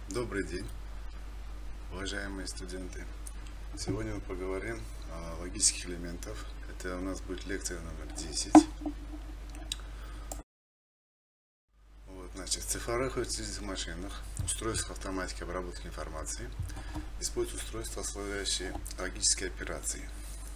Добрый день, уважаемые студенты. Сегодня мы поговорим о логических элементах. Это у нас будет лекция номер 10. В цифровых вычислительных машинах, устройствах автоматики обработки информации используют устройства, осуществляющие логические операции.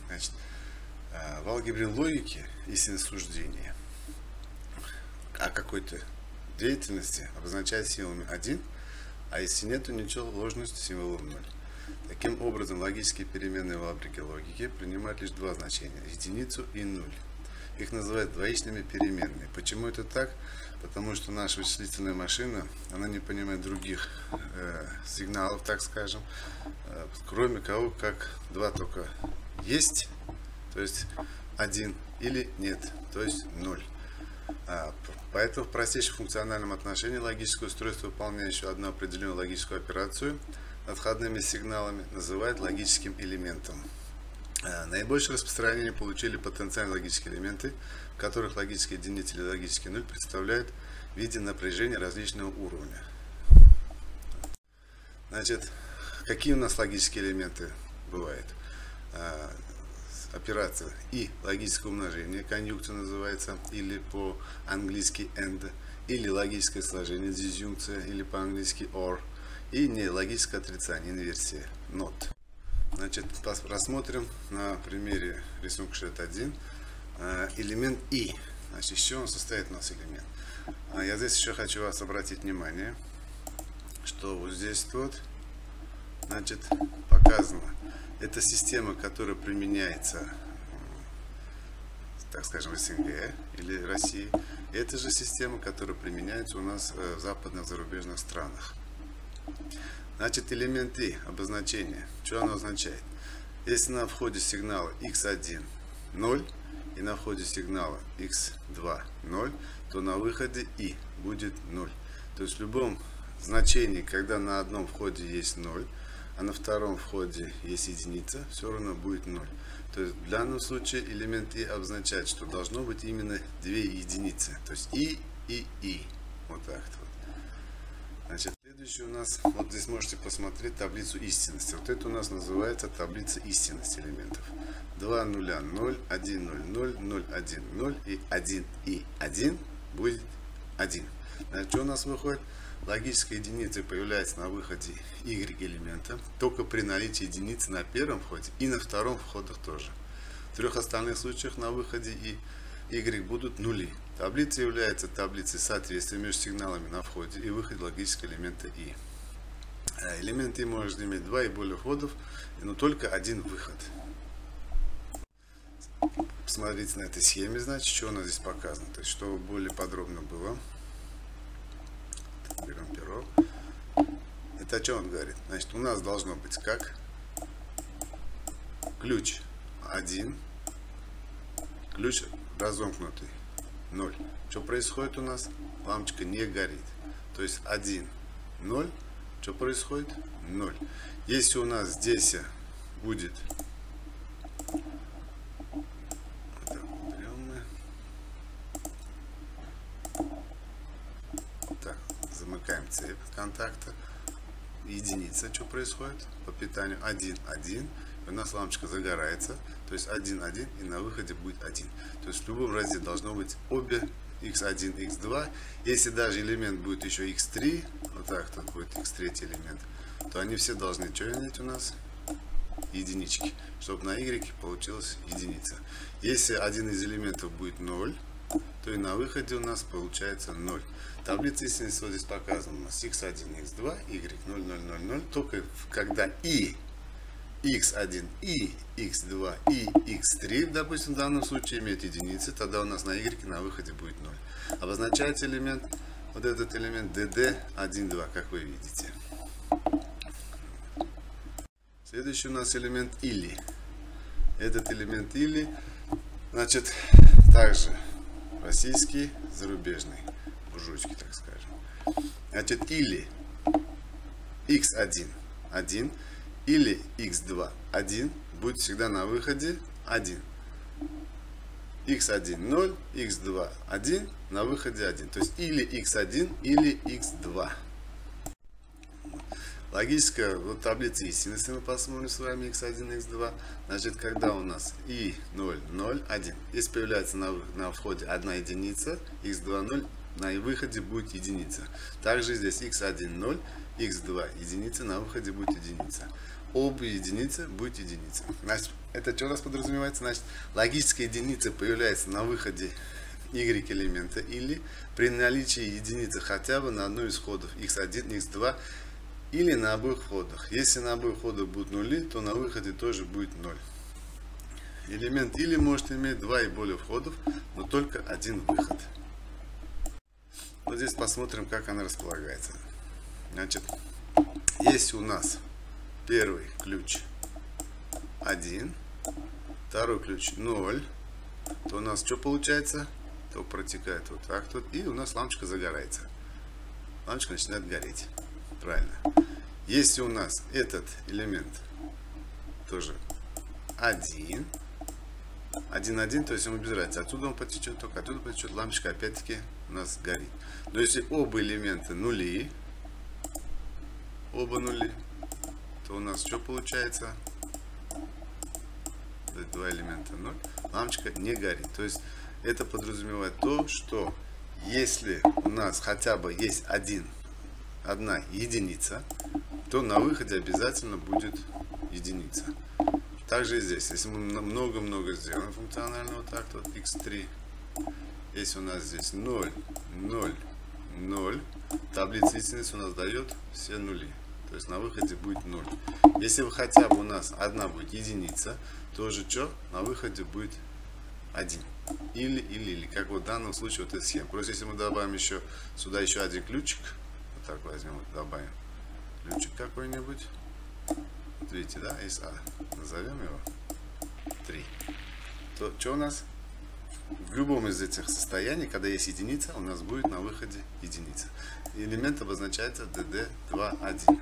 В алгебре логики истинное суждение о какой-то деятельности обозначает символами 1, а если нет, то ничего, ложностью символом 0. Таким образом, логические переменные в алгебре логики принимают лишь два значения – единицу и 0. Их называют двоичными переменными. Почему это так? Потому что наша вычислительная машина, она не понимает других сигналов, так скажем, кроме того, как два только есть, то есть 1, или нет, то есть 0. Поэтому в простейшем функциональном отношении логическое устройство, выполняющее одну определенную логическую операцию над входными сигналами, называют логическим элементом. Наибольшее распространение получили потенциальные логические элементы, в которых логические единицы или логический 0 представляют в виде напряжения различного уровня. Какие у нас логические элементы бывают? Операция и логическое умножение, конъюнкция называется, или по-английски AND, или логическое сложение, дизъюнкция, или по-английски OR, и нелогическое отрицание, инверсия, NOT. Рассмотрим на примере рисунка 61 элемент И. Из чего он состоит у нас элемент? Я здесь еще хочу вас обратить внимание, что вот здесь показано. Это система, которая применяется, так скажем, в СНГ или России. Это же система, которая применяется у нас в западных зарубежных странах. Элемент И, обозначение. Что оно означает? Если на входе сигнала x1 0 и на входе сигнала x2 0, то на выходе И будет 0. То есть в любом значении, когда на одном входе есть 0, а на втором входе есть единица, все равно будет 0. То есть в данном случае элемент И обозначает, что должно быть именно две единицы. То есть И. Вот так вот. Следующий у нас, вот здесь можете посмотреть таблицу истинности. Вот это у нас называется таблица истинности элементов. 2 нуля 0, 1 0 0, 0 1 0 и 1 и 1 будет 1. Что у нас выходит? Логическая единица появляется на выходе Y элемента только при наличии единицы на первом входе и на втором входах тоже. В трех остальных случаях на выходе Y будут нули. Таблица является таблицей соответствия между сигналами на входе и выходе логического элемента И. Элемент И может иметь два и более входов, но только один выход. Посмотрите на этой схеме, что у нас здесь показано. То есть, чтобы более подробно было. Берем перо. Это о чем он говорит? У нас должно быть как ключ 1, ключ разомкнутый 0. Что происходит у нас? Лампочка не горит. То есть 1, 0. Что происходит? 0. Если у нас здесь будет замыкаем цепь контакта, единица, что происходит по питанию 1 1, у нас лампочка загорается, то есть 1 1 и на выходе будет 1. То есть в любом разе должно быть обе x1 x2. Если даже элемент будет еще x3, вот так тут будет x3 элемент, то они все должны что иметь у нас? Единички, чтобы на y получилась единица. Если один из элементов будет 0, то и на выходе у нас получается 0. Таблица истинности вот здесь показана у нас x1, x2, y0, 0, 0, 0. Только когда и x1, и x2, и x3, допустим, в данном случае имеют единицы, тогда у нас на y на выходе будет 0. Обозначается элемент, вот этот элемент dd1, 2, как вы видите. Следующий у нас элемент или. Этот элемент или, также российский, зарубежный, буржуйский, так скажем. Или x1 1 или x2 1 будет всегда на выходе 1. x1 0, x2 1, на выходе 1. То есть или x1, или x2. Вот Логическая, вот таблица истины, если мы посмотрим с вами x1, x2, значит, когда у нас и 0, 0, 1. Если появляется на входе 1 единица, x2, 0, на выходе будет единица. Также здесь x1, 0, x2 единица, на выходе будет единица. Оба единицы будет единица. Значит, это что у нас подразумевается? Значит, логическая единица появляется на выходе y элемента или при наличии единицы хотя бы на одной из входов x1, x2 или на обоих входах. Если на обоих входах будут нули, то на выходе тоже будет 0. Элемент или может иметь 2 и более входов, но только один выход. Вот здесь посмотрим, как она располагается. Значит, если у нас первый ключ 1, второй ключ 0, то у нас что получается? То протекает вот так тут, и у нас лампочка загорается. Лампочка начинает гореть. Правильно. Если у нас этот элемент тоже 1, 1, 1, то есть ему без разницы. Отсюда он потечет, только оттуда потечет, лампочка опять-таки у нас горит. Но если оба элемента нули, оба нули, то у нас что получается? Два элемента 0, лампочка не горит. То есть это подразумевает то, что если у нас хотя бы есть одна единица, то на выходе обязательно будет единица. Также и здесь, если мы много-много сделаем функционального так, то x3, если у нас здесь 0, 0, 0, таблица истины у нас дает все нули. То есть на выходе будет 0. Если вы хотя бы у нас одна будет единица, то же что? На выходе будет 1. Или. Как вот в данном случае вот эта схема. Просто если мы добавим еще сюда еще один ключик, вот так возьмем, вот добавим ключик какой-нибудь. Вот видите, да, SA. Назовем его 3. То что у нас? В любом из этих состояний, когда есть единица, у нас будет на выходе единица. Элемент обозначается DD21.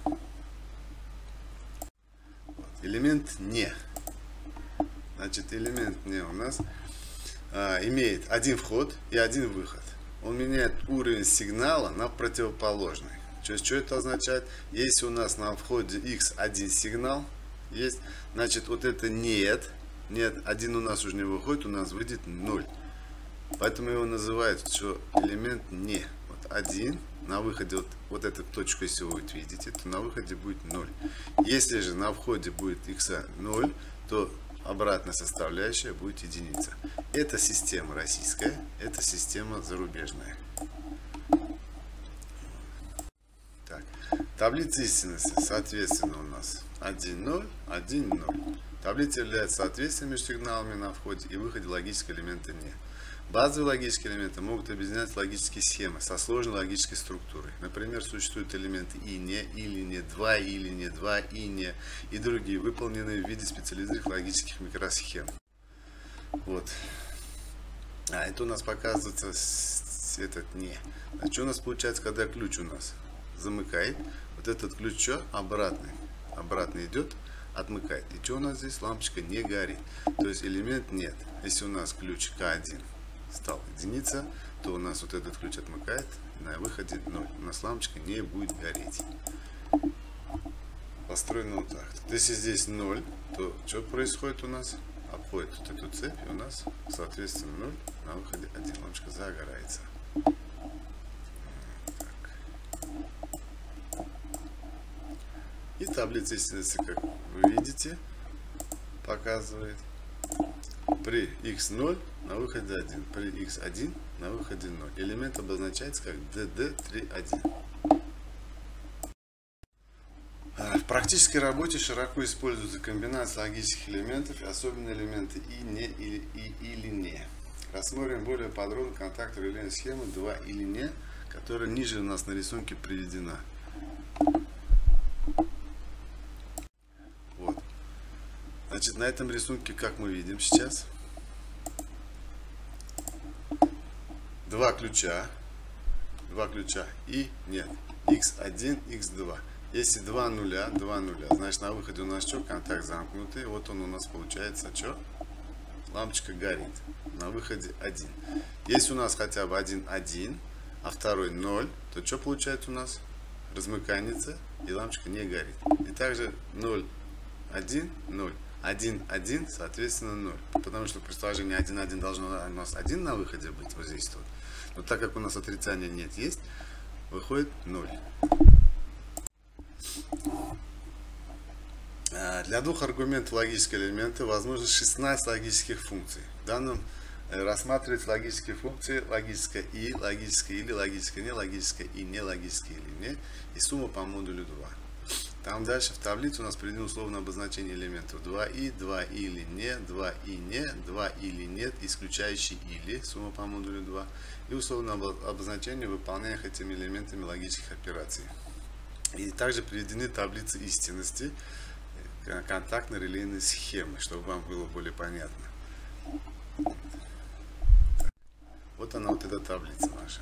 Вот. Элемент не. Значит, элемент не у нас имеет один вход и один выход. Он меняет уровень сигнала на противоположный. Что это означает? Если у нас на входе x1 сигнал есть, значит вот это нет, один у нас уже не выходит, у нас выйдет 0. Поэтому его называют, что элемент не. Вот 1 на выходе, вот эту точку, если вы видите, то на выходе будет 0. Если же на входе будет x 0, то обратная составляющая будет единица. Это система российская, это система зарубежная. Так. Таблица истинности, соответственно, у нас 1, 0, 1, 0. Таблица является соответствием между сигналами на входе и выходе логического элемента не. Базовые логические элементы могут объединять логические схемы со сложной логической структурой. Например, существуют элементы и не, или не, два или не, два и не, и другие, выполненные в виде специализированных логических микросхем. Вот. А это у нас показывается этот не. А что у нас получается, когда ключ у нас замыкает? Вот этот ключ что? Обратно идет, отмыкает. И что у нас здесь? Лампочка не горит. То есть элемент нет. Если у нас ключ К1 стал единица, то у нас вот этот ключ отмыкает, на выходе 0. У нас лампочка не будет гореть. Построено вот так. Если здесь 0, то что происходит у нас? Обходит вот эту цепь, и у нас, соответственно, 0, на выходе 1. Лампочка загорается. И таблица истинности, как вы видите, показывает при x0 на выходе 1, при x1 на выходе 0. Элемент обозначается как DD31. В практической работе широко используются комбинации логических элементов, особенно элементы и не или не. Рассмотрим более подробно контактную релейную схему 2 или не, которая ниже у нас на рисунке приведена. Вот. Значит, на этом рисунке, как мы видим сейчас, два ключа и нет, x1, x2. Если 2 нуля, значит на выходе у нас что? Контакт замкнутый. Вот он у нас получается что? Лампочка горит. На выходе 1. Если у нас хотя бы 1, 1, а второй 0, то что получается у нас? размыкается и лампочка не горит. И также 0, 1, 0. 1, 1, соответственно 0. Потому что при сложении 1, 1 должно у нас 1 на выходе быть, вот здесь вот. Но так как у нас отрицания нет, есть, выходит 0. Для двух аргументов логического элемента возможно 16 логических функций. В данном рассматривать логические функции логическое и, логическое или, логическое не, логическое и, не логическое или не, и сумма по модулю 2. Там дальше в таблице у нас приведено условное обозначение элементов 2и, 2 или не, 2 и не, 2 или нет, исключающий или, сумма по модулю 2, и условное обозначение выполняемых этими элементами логических операций. И также приведены таблицы истинности контактно-релейной схемы, чтобы вам было более понятно. Вот она, вот эта таблица наша.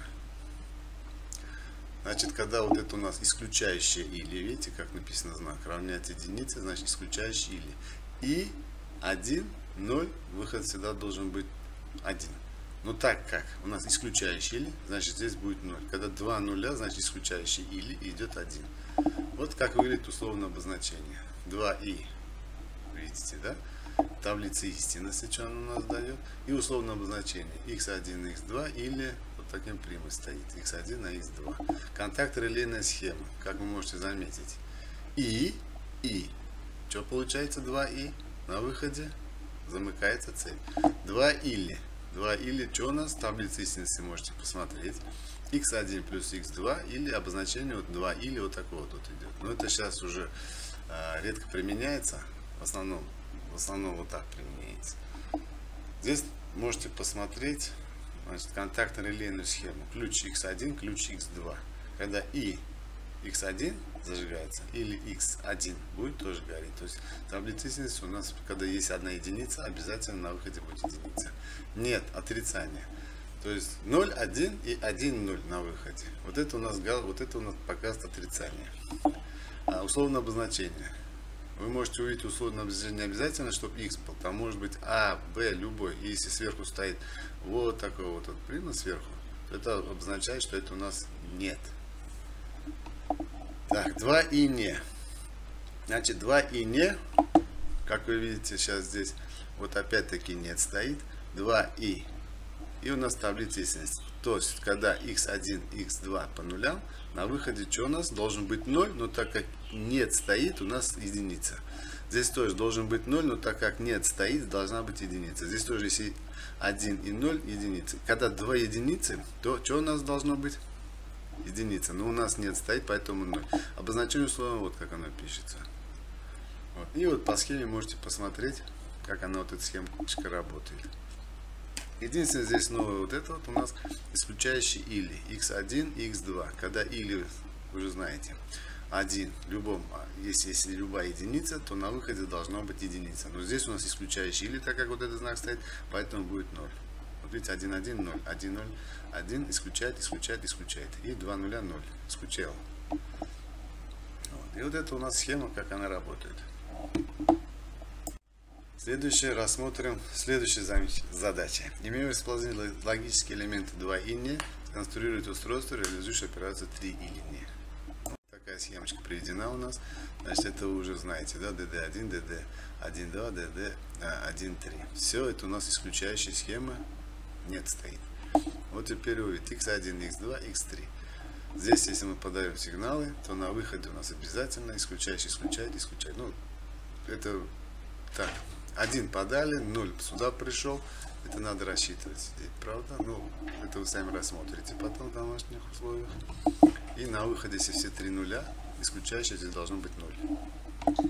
Значит, когда вот это у нас исключающее или, видите, как написано знак, равняется единице, значит исключающее или. И 1, 0, выход всегда должен быть 1. Но так как у нас исключающее или, значит здесь будет 0. Когда 2 нуля, значит исключающее или идет 1. Вот как выглядит условное обозначение. 2и, видите, да? Таблица истинности, что она у нас дает. И условное обозначение x1, x2 или вот таким примой стоит x1 на x2. Контакт-релейная схема, как вы можете заметить. И. Что получается 2и? На выходе замыкается цепь. 2 или, что у нас? Таблица истинности можете посмотреть. x1 плюс x2 или обозначение вот 2 или вот такого вот идет. Но это сейчас уже редко применяется. В основном вот так применяется. Здесь можете посмотреть, значит, контактно-релейную схему. Ключ x1, ключ x2. Когда и x1 зажигается или x1 будет тоже гореть. То есть таблица истинности у нас, когда есть одна единица, обязательно на выходе будет единица. Нет отрицания. То есть 0, 1 и 1, 0 на выходе. Вот это у нас показывает отрицание. Условное обозначение. Вы можете увидеть условное обозначение обязательно, чтобы x был. Там может быть А, Б, любой. И если сверху стоит вот такой вот пример сверху, то это обозначает, что это у нас нет. Так, 2 и не. Значит, 2 и не, как вы видите сейчас здесь, вот опять-таки нет стоит. 2 и. И у нас таблица истинности. То есть, когда x1, x2 по нулям, на выходе что у нас? Должен быть 0, но так как нет стоит, у нас единица. Здесь тоже должен быть 0, но так как нет стоит, должна быть единица. Здесь тоже, если 1 и 0, единицы. Когда 2 единицы, то что у нас должно быть? Единица. Но у нас нет стоит, поэтому 0. Обозначение условия, вот как оно пишется. Вот. И вот по схеме можете посмотреть, как она, вот эта схемочка работает. Единственное, здесь новое вот это вот у нас исключающий или x1 и x2. Когда или, вы уже знаете, 1 любом, если любая единица, то на выходе должна быть единица. Но здесь у нас исключающий или, так как вот этот знак стоит, поэтому будет 0. Вот видите, 1, 1, 0, 1, 0, 1 исключает. И 2, 0, 0 исключал. Вот. И вот это у нас схема, как она работает. Следующее рассмотрим следующие задачи. Имея в расположении логические элементы 2 и не, сконструировать устройство, реализующее операцию 3 или не. Вот такая схемочка приведена у нас. Значит, это вы уже знаете, да, DD1, DD1, 2, DD1, 3. Все это у нас исключающая схема, нет стоит. Вот теперь увидите x1, x2, x3. Здесь, если мы подаем сигналы, то на выходе у нас обязательно исключающий исключает. Ну, это так. 1 подали, 0 сюда пришел. Это надо рассчитывать здесь, правда? Ну, это вы сами рассмотрите потом в домашних условиях. И на выходе, если все 3 нуля, исключающее здесь должно быть 0.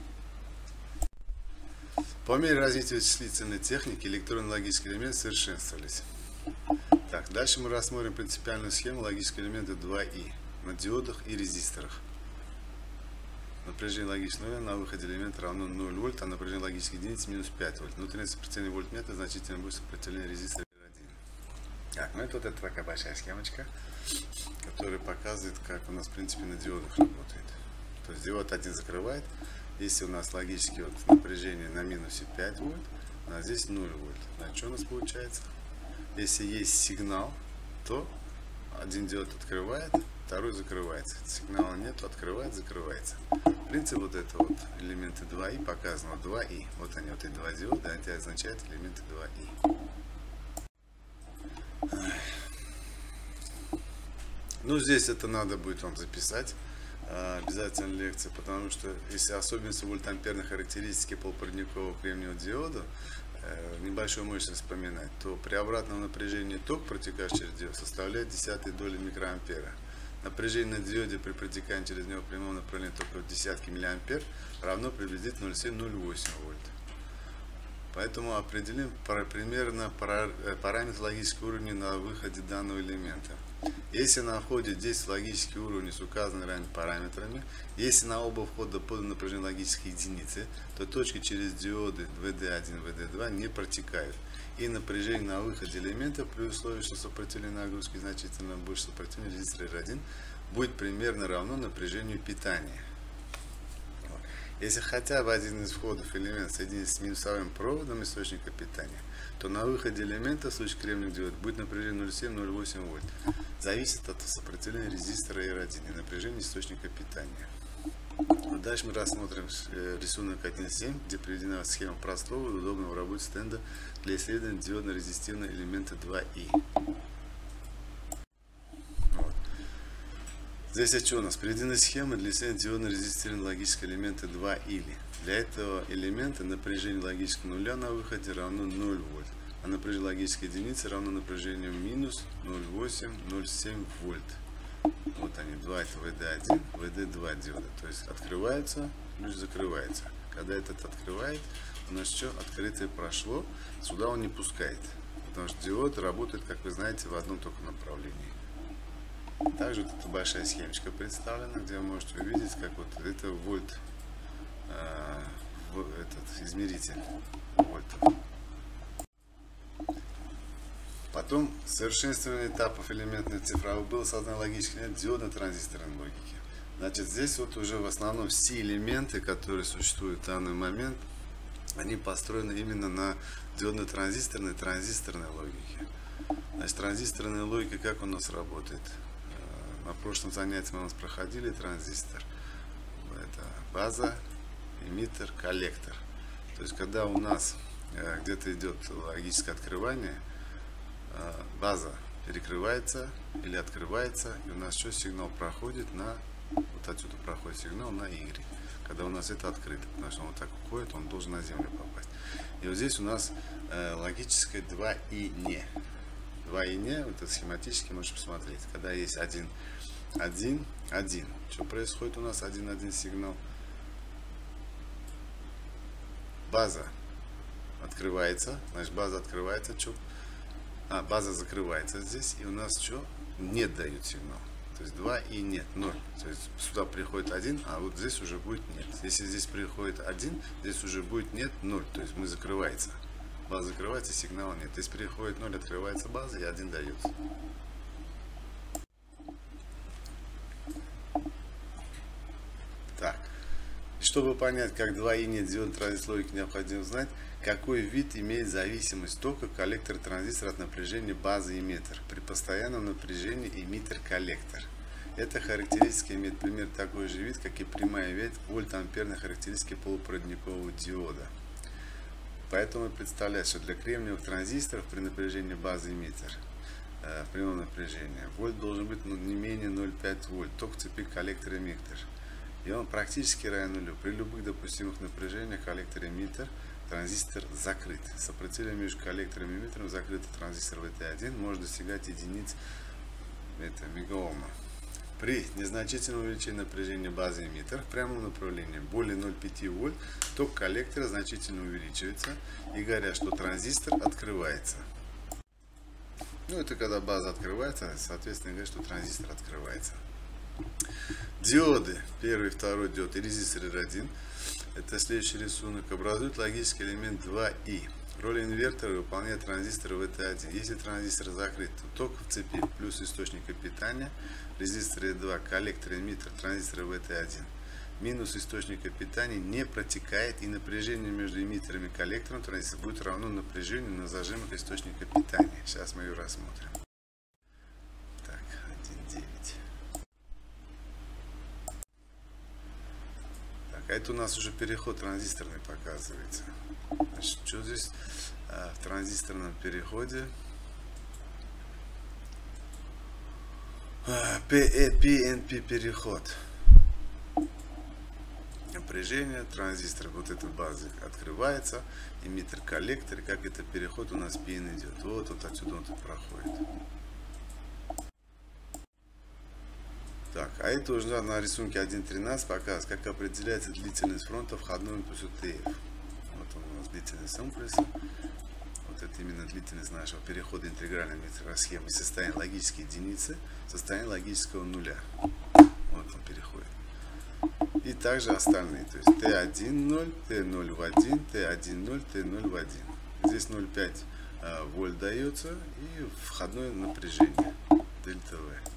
По мере развития вычислительной техники электронно-логические элементы совершенствовались. Так, дальше мы рассмотрим принципиальную схему логических элементов 2И на диодах и резисторах. Напряжение логического на выходе элемента равно 0 вольт, а напряжение логической единицы минус 5 вольт. Внутреннее сопротивление вольтметра значительно больше сопротивления резистора 1. Так, ну это вот эта такая большая схемочка, которая показывает, как у нас в принципе на диодах работает. То есть диод 1 закрывает. Если у нас логически вот напряжение на минусе 5 вольт, а здесь 0 вольт. Значит, что у нас получается? Если есть сигнал, то один диод открывает, второй закрывается. Сигнала нету, открывает, закрывается. Принцип вот это вот элементы 2i показано. 2i. Вот они, вот эти два диода, это означает элементы 2i. Ну, здесь это надо будет вам записать. Обязательно лекция, потому что если особенности вольтамперной характеристики полупроводникового кремниевого диода, небольшую мощность вспоминать, то при обратном напряжении ток, протекающий через диод, составляет десятые доли микроампера. Напряжение на диоде при протекании через него прямого направления тока в десятки миллиампер равно приблизительно 0,7-0,8 вольт. Поэтому определим примерно параметр логического уровня на выходе данного элемента. Если на входе 10 логических уровней с указанными ранее параметрами, если на оба входа подано напряжение логической единицы, то точки через диоды VD1 и VD2 не протекают. И напряжение на выходе элемента при условии, что сопротивление нагрузки значительно больше сопротивления резистора R1 будет примерно равно напряжению питания. Если хотя бы один из входов элемента соединится с минусовым проводом источника питания, то на выходе элемента в случае кремниевых диод будет напряжение 0,7-0,8 вольт. Зависит от сопротивления резистора R1 и напряжения источника питания. Дальше мы рассмотрим рисунок 1.7, где приведена схема простого и удобного в работе стенда для исследования диодно-резистивного элемента 2i. Здесь что у нас? Приведены схемы для исследования диодно-резистивного логического элемента 2 или. Для этого элемента напряжение логического нуля на выходе равно 0 вольт, а напряжение логической единицы равно напряжению минус 0,8-0,7 вольт. Вот они, два это VD1, VD2 диода. То есть открывается, плюс закрывается. Когда этот открывает, у нас что? Открытое прошло, сюда он не пускает. Потому что диод работает, как вы знаете, в одном только направлении. Также вот эта большая схемочка представлена, где вы можете увидеть, как вот это вольт, этот измеритель вольтов. Потом совершенствование этапов элементных цифровых было создано логически диодно-транзисторной логики. Значит, здесь вот уже в основном все элементы, которые существуют в данный момент, они построены именно на диодно-транзисторной логике. Значит, транзисторная логика как у нас работает? На прошлом занятии мы у нас проходили транзистор. Это база, эмиттер, коллектор. То есть, когда у нас где-то идет логическое открывание, база перекрывается или открывается, и у нас что, сигнал проходит на, вот отсюда проходит сигнал на Y. Когда у нас это открыто, потому что он вот так уходит, он должен на землю попасть. И вот здесь у нас логическое 2 и не. 2 и не, вот это схематически можешь посмотреть. Когда есть 1, 1, 1. Что происходит у нас? 1, 1 сигнал. База открывается. Значит, база открывается. Что? База закрывается здесь. И у нас что? Нет дают сигнал. То есть 2 и нет, 0. То есть сюда приходит 1, а вот здесь уже будет нет. Если здесь приходит 1, здесь уже будет нет, 0. То есть мы закрывается. База закрывается, сигнала нет. Если переходит 0, открывается база и 1 дается. Так. Чтобы понять, как 2 и нет диодной транзисторной логики, необходимо знать, какой вид имеет зависимость тока коллектор транзистора от напряжения базы эмиттер. При постоянном напряжении эмиттер-коллектор. Эта характеристика имеет примерно такой же вид, как и прямая ветвь вольт-амперной характеристики полупроводникового диода. Поэтому представляется, что для кремниевых транзисторов при напряжении базы эмиттер, прямого напряжения, вольт должен быть не менее 0,5 вольт, ток в цепи коллектор-эмиттер. И он практически равен нулю. При любых допустимых напряжениях коллектор-эмиттер транзистор закрыт. Сопротивление между коллектором и эмиттером закрытый транзистор VT1 может достигать единиц мегаома. При незначительном увеличении напряжения базы эмиттер в прямом направлении более 0,5 вольт ток коллектора значительно увеличивается, и говорят, что транзистор открывается. Ну, это когда база открывается, соответственно, говорят, что транзистор открывается. Диоды, первый и второй диод и резистор R1, это следующий рисунок, образуют логический элемент 2i. Роль инвертора выполняет транзистор VT1. Если транзистор закрыт, то ток в цепи плюс источника питания, резистор R2, коллектор, эмиттер, транзистор VT1, минус источника питания не протекает, и напряжение между эмиттером и коллектором транзистора будет равно напряжению на зажимах источника питания. Сейчас мы ее рассмотрим. Так, А это у нас уже переход транзисторный показывается. Значит, что здесь в транзисторном переходе? PNP переход. Напряжение транзистора. Вот эта база открывается. Эмиттер, коллектор. И как этот переход у нас PN идет. Вот отсюда он тут проходит. Так, а это уже на рисунке 1.13 показывает, как определяется длительность фронта входного импульса TF. Вот он у нас длительность импульса. Вот это именно длительность нашего перехода интегральной микросхемы из состояния логической единицы в состояние логического нуля. Вот он переходит. И также остальные. То есть T1, 0, T0 в 1, T1, 0, T0 в 1. Здесь 0,5 вольт дается и входное напряжение дельта V.